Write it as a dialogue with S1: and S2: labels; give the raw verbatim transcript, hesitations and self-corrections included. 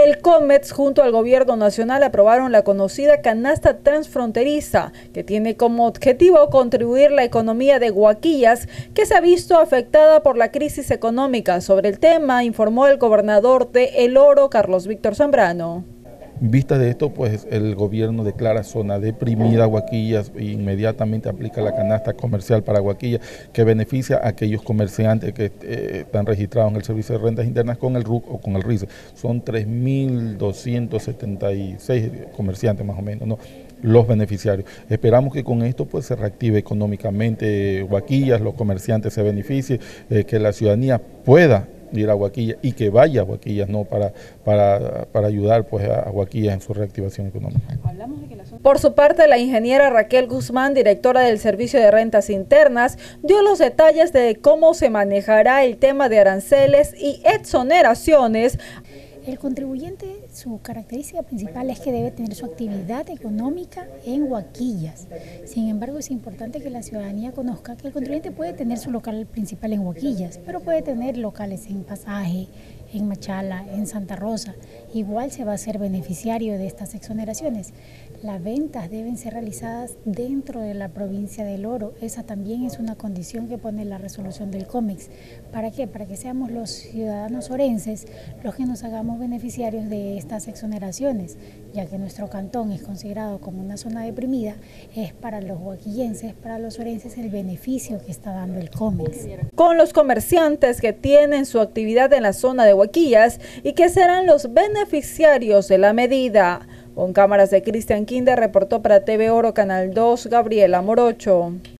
S1: El COMEX junto al Gobierno Nacional aprobaron la conocida canasta transfronteriza, que tiene como objetivo contribuir la economía de Huaquillas, que se ha visto afectada por la crisis económica. Sobre el tema, informó el gobernador de El Oro, Carlos Víctor Zambrano.
S2: En vista de esto, pues el gobierno declara zona deprimida Huaquillas e inmediatamente aplica la canasta comercial para Huaquillas, que beneficia a aquellos comerciantes que eh, están registrados en el Servicio de Rentas Internas con el R U C o con el R I C E. Son tres mil doscientos setenta y seis comerciantes más o menos, ¿no?, los beneficiarios. Esperamos que con esto pues se reactive económicamente Huaquillas, los comerciantes se beneficien, eh, que la ciudadanía pueda ir a Huaquillas y que vaya a Huaquillas, ¿no?, para, para, para ayudar pues a Huaquillas en su reactivación económica.
S1: Por su parte, la ingeniera Raquel Guzmán, directora del Servicio de Rentas Internas, dio los detalles de cómo se manejará el tema de aranceles y exoneraciones.
S3: El contribuyente, su característica principal es que debe tener su actividad económica en Huaquillas. Sin embargo, es importante que la ciudadanía conozca que el contribuyente puede tener su local principal en Huaquillas, pero puede tener locales en Pasaje, en Machala, en Santa Rosa. Igual se va a ser beneficiario de estas exoneraciones. Las ventas deben ser realizadas dentro de la provincia del Oro. Esa también es una condición que pone la resolución del COMEX. ¿Para qué? Para que seamos los ciudadanos orenses los que nos hagamos beneficiarios de estas exoneraciones, ya que nuestro cantón es considerado como una zona deprimida. Es para los huaquillenses, para los orenses, el beneficio que está dando el COMEX.
S1: Con los comerciantes que tienen su actividad en la zona de Huaquillas y que serán los beneficiarios de la medida. Con cámaras de Cristian Kinder, reportó para T V Oro Canal dos, Gabriela Morocho.